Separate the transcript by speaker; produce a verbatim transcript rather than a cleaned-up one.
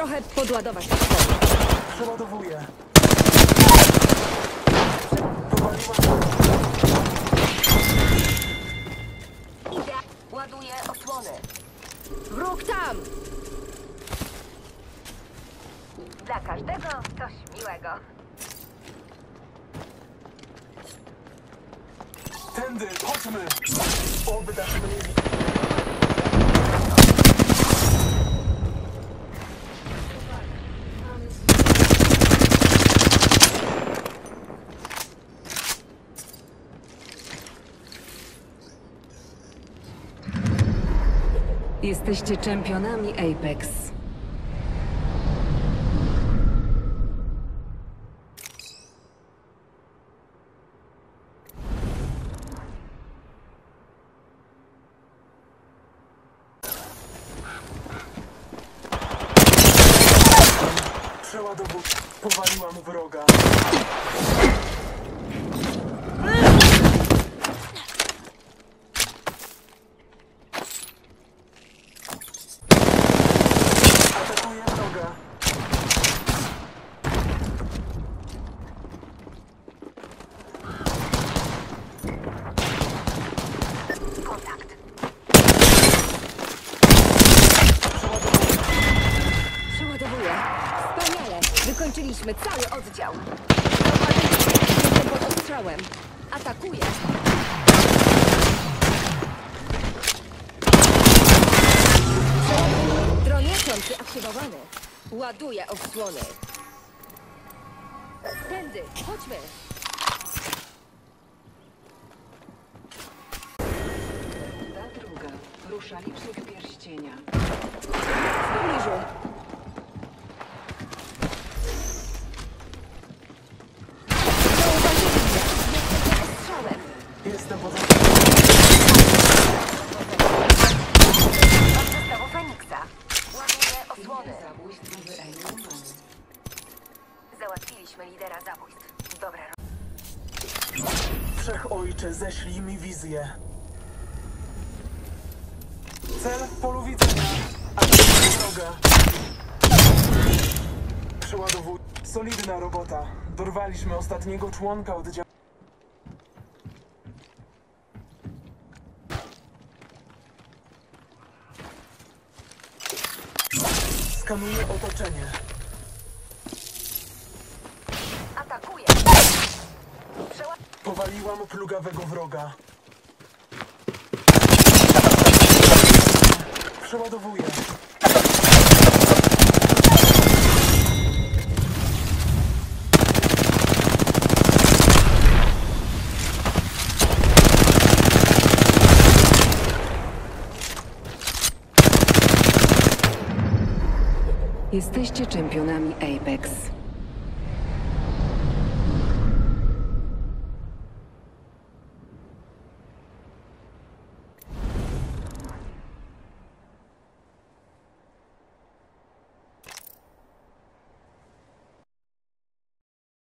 Speaker 1: trochę podładować.
Speaker 2: Przeładowuję.
Speaker 3: Idę. Ładuję osłony.
Speaker 1: Wróg tam!
Speaker 3: Dla każdego coś miłego.
Speaker 2: Tędy, chodźmy! Oby da się do niej.
Speaker 4: Jesteście czempionami Apex.
Speaker 2: Przeładowuję. Powaliłam wroga. Atakuję wroga.
Speaker 3: Kontakt.
Speaker 1: Przeładowuję. Wspaniale! Wykończyliśmy cały oddział. Jestem pod ostrzałem. Atakuję. Przeładowuję. Droniaczący aktywowany. Ładuję osłony. Tędy, chodźmy.
Speaker 4: Ta druga. Ruszalicznik pierścienia.
Speaker 1: W pobliżu. Zauważyli mnie. Jestem pod ostrzałem.
Speaker 2: Jestem pod...
Speaker 3: Mam zestawu Feniksa. Ładuję osłony.
Speaker 4: Zabójstwo wyeliminowane.
Speaker 3: Załatwiliśmy lidera zabójstw. Dobra.
Speaker 2: Wszechojcze, ześlij mi wizję. Cel w polu widzenia. Atakuję wroga. Przeładowuję. Solidna robota. Dorwaliśmy ostatniego członka oddziału. Skanuję otoczenie.
Speaker 3: Atakuję. Przeład...
Speaker 2: Powaliłam plugawego wroga. Przeładowuję.
Speaker 4: Jesteście czempionami Apex.